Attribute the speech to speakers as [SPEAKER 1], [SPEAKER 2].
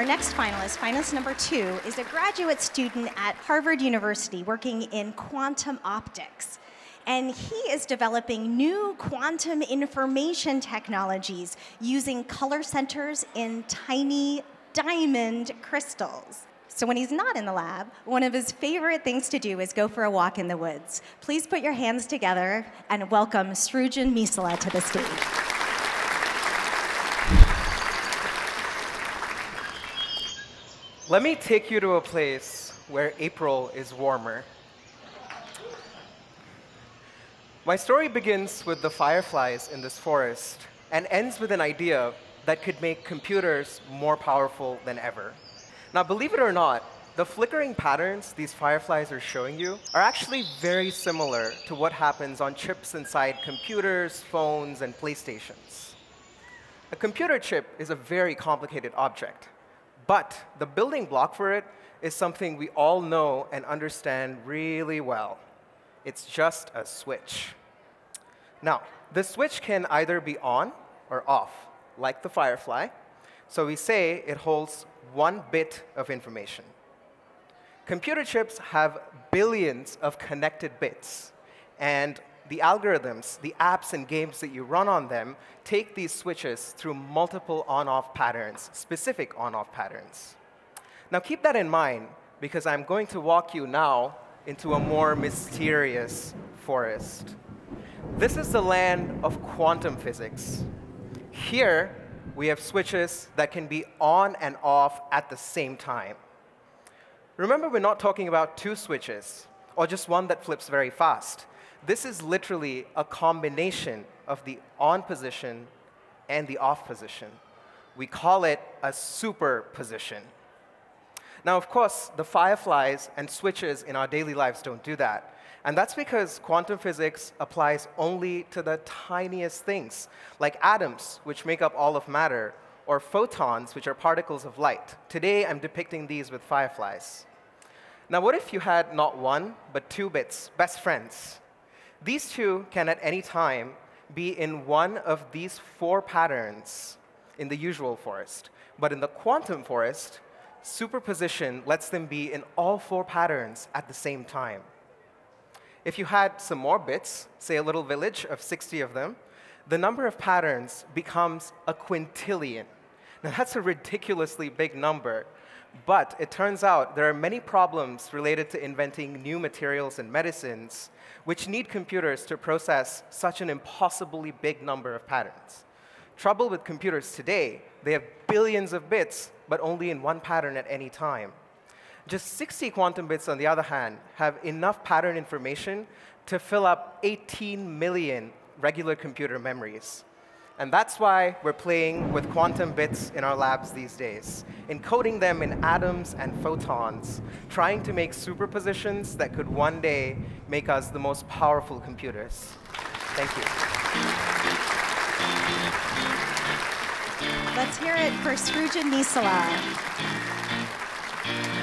[SPEAKER 1] next finalist, finalist number 2, is a graduate student at Harvard University working in quantum optics. And he is developing new quantum information technologies using color centers in tiny diamond crystals. So when he's not in the lab, one of his favorite things to do is go for a walk in the woods. Please put your hands together and welcome Srujan Meesala to the stage.
[SPEAKER 2] Let me take you to a place where April is warmer. My story begins with the fireflies in this forest and ends with an idea that could make computers more powerful than ever. Now, believe it or not, the flickering patterns these fireflies are showing you are actually very similar to what happens on chips inside computers, phones, and PlayStations. A computer chip is a very complicated object, but the building block for it is something we all know and understand really well. It's just a switch. Now, the switch can either be on or off, like the firefly. So we say it holds 1 bit of information. Computer chips have billions of connected bits, and the algorithms, the apps and games that you run on them, take these switches through multiple on-off patterns, specific on-off patterns. Now keep that in mind, because I'm going to walk you now into a more mysterious forest. This is the land of quantum physics. Here, we have switches that can be on and off at the same time. Remember, we're not talking about 2 switches, or just one that flips very fast. This is literally a combination of the on position and the off position. We call it a superposition. Now, of course, the fireflies and switches in our daily lives don't do that. And that's because quantum physics applies only to the tiniest things, like atoms, which make up all of matter, or photons, which are particles of light. Today, I'm depicting these with fireflies. Now, what if you had not 1, but 2 bits, best friends? These 2 can, at any time, be in one of these 4 patterns in the usual forest. But in the quantum forest, superposition lets them be in all 4 patterns at the same time. If you had some more bits, say a little village of 60 of them, the number of patterns becomes a quintillion. Now, that's a ridiculously big number, but it turns out there are many problems related to inventing new materials and medicines which need computers to process such an impossibly big number of patterns. Trouble with computers today, they have billions of bits, but only in 1 pattern at any time. Just 60 quantum bits, on the other hand, have enough pattern information to fill up 18 million regular computer memories. And that's why we're playing with quantum bits in our labs these days, encoding them in atoms and photons, trying to make superpositions that could one day make us the most powerful computers. Thank you.
[SPEAKER 1] Let's hear it for Srujan Meesala.